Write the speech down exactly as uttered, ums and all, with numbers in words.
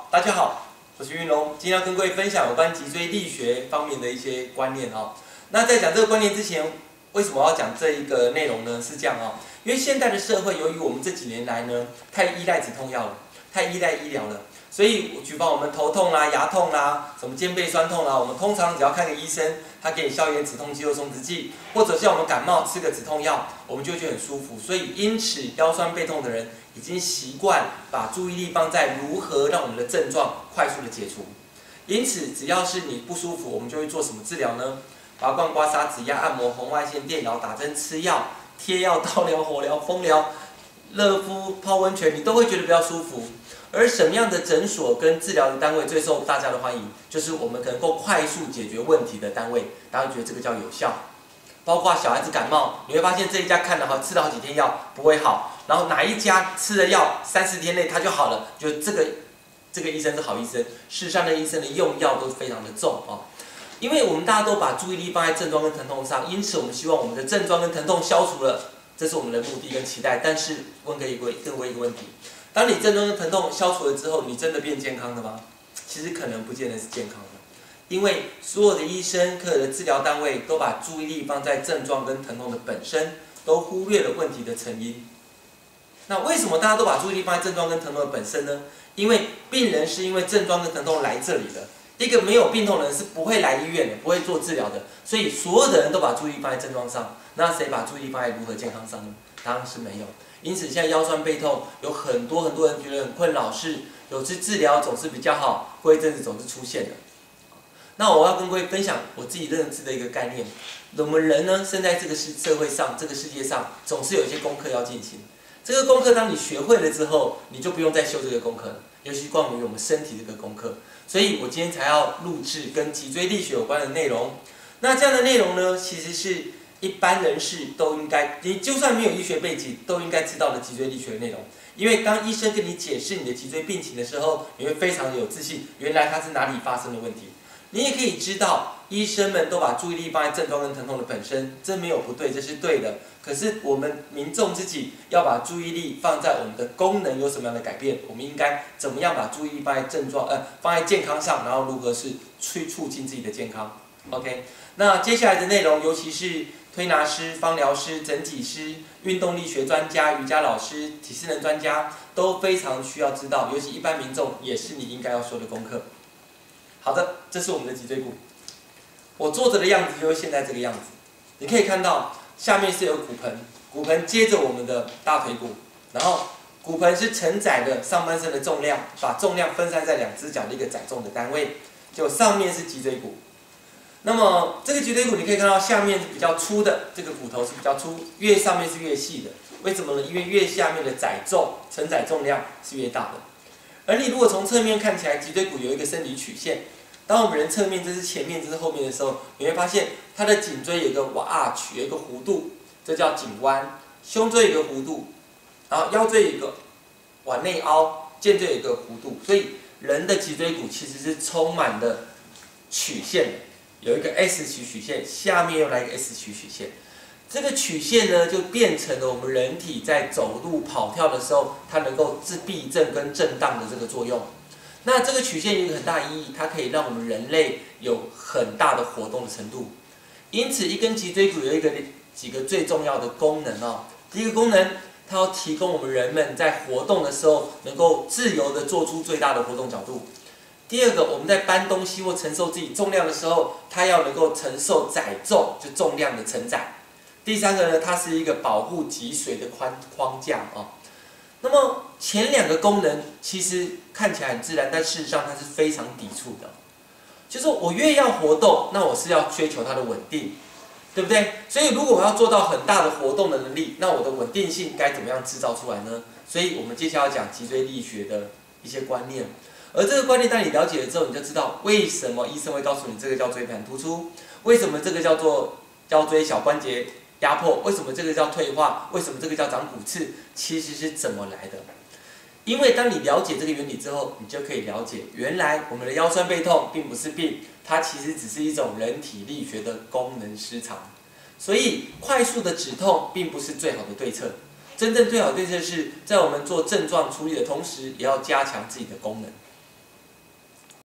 好，大家好，我是云龙，今天要跟各位分享有关脊椎力学方面的一些观念哈。那在讲这个观念之前，为什么要讲这一个内容呢？是这样啊，因为现代的社会，由于我们这几年来呢，太依赖止痛药了，太依赖医疗了，所以我举报我们头痛啦、牙痛啦、什么肩背酸痛啦，我们通常只要看个医生，他给你消炎止痛肌肉松弛剂，或者像我们感冒吃个止痛药，我们就会觉得很舒服。所以因此腰酸背痛的人已经习惯把注意力放在如何让我们的症状快速的解除。因此，只要是你不舒服，我们就会做什么治疗呢？拔罐、刮痧、指压、按摩、红外线、电疗、打针、吃药、贴药、刀疗、火疗、风疗、热敷、泡温泉，你都会觉得比较舒服。而什么样的诊所跟治疗的单位最受大家的欢迎？就是我们能够快速解决问题的单位，大家觉得这个叫有效。包括小孩子感冒，你会发现这一家看了好吃了好几天药不会好，然后哪一家吃了药三十天内他就好了，就这个这个医生是好医生。事实上，那医生的用药都非常的重哦，因为我们大家都把注意力放在症状跟疼痛上，因此我们希望我们的症状跟疼痛消除了，这是我们的目的跟期待。但是问各位各位一个问题。当你症状跟疼痛消除了之后，你真的变健康了吗？其实可能不见得是健康的，因为所有的医生、科的治疗单位都把注意力放在症状跟疼痛的本身，都忽略了问题的成因。那为什么大家都把注意力放在症状跟疼痛的本身呢？因为病人是因为症状跟疼痛来这里的，一个没有病痛的人是不会来医院的，不会做治疗的，所以所有的人都把注意力放在症状上。那谁把注意力放在如何健康上呢？当然是没有。因此，现在腰酸背痛有很多很多人觉得很困扰，是有次治疗总是比较好，过一阵子总是出现的。那我要跟各位分享我自己认知的一个概念：我们人呢，生在这个社会上，这个世界上，总是有一些功课要进行。这个功课当你学会了之后，你就不用再修这个功课了，尤其关于我们身体这个功课。所以我今天才要录制跟脊椎力学有关的内容。那这样的内容呢，其实是一般人士都应该，你就算没有医学背景，都应该知道的脊椎力学的内容。因为当医生跟你解释你的脊椎病情的时候，你会非常的有自信，原来它是哪里发生的问题。你也可以知道，医生们都把注意力放在症状跟疼痛的本身，这没有不对，这是对的。可是我们民众自己要把注意力放在我们的功能有什么样的改变，我们应该怎么样把注意力放在症状，呃，放在健康上，然后如何是去促进自己的健康。OK， 那接下来的内容，尤其是推拿师、芳疗师、整体师、运动力学专家、瑜伽老师、体适能专家都非常需要知道，尤其一般民众也是你应该要修的功课。好的，这是我们的脊椎骨。我坐着的样子就是现在这个样子。你可以看到下面是有骨盆，骨盆接着我们的大腿骨，然后骨盆是承载了上半身的重量，把重量分散在两只脚的一个载重的单位。就上面是脊椎骨。那么这个脊椎骨你可以看到下面是比较粗的，这个骨头是比较粗，越上面是越细的。为什么呢？因为越下面的载重承载重量是越大的。而你如果从侧面看起来，脊椎骨有一个生理曲线。当我们人侧面，这是前面，这是后面的时候，你会发现它的颈椎有一个 arch， 有一个弧度，这叫颈弯；胸椎有一个弧度，然后腰椎有一个往内凹，肩椎有一个弧度。所以人的脊椎骨其实是充满了曲线的，有一个 S 曲曲线，下面又来一个 S 曲曲线。这个曲线呢，就变成了我们人体在走路、跑跳的时候，它能够治避震跟震荡的这个作用。那这个曲线有一个很大的意义，它可以让我们人类有很大的活动的程度。因此，一根脊椎骨有一个几个最重要的功能哦。第一个功能，它要提供我们人们在活动的时候能够自由的做出最大的活动角度。第二个，我们在搬东西或承受自己重量的时候，它要能够承受载重，就重量的承载。第三个呢，它是一个保护脊髓的框框架哦。那么前两个功能其实看起来很自然，但事实上它是非常抵触的。就是我越要活动，那我是要追求它的稳定，对不对？所以如果我要做到很大的活动的能力，那我的稳定性该怎么样制造出来呢？所以我们接下来要讲脊椎力学的一些观念。而这个观念当你了解了之后，你就知道为什么医生会告诉你这个叫椎盘突出，为什么这个叫做腰椎小关节压迫，为什么这个叫退化，为什么这个叫长骨刺，其实是怎么来的。因为当你了解这个原理之后，你就可以了解，原来我们的腰酸背痛并不是病，它其实只是一种人体力学的功能失常。所以快速的止痛并不是最好的对策，真正最好的对策是在我们做症状处理的同时，也要加强自己的功能。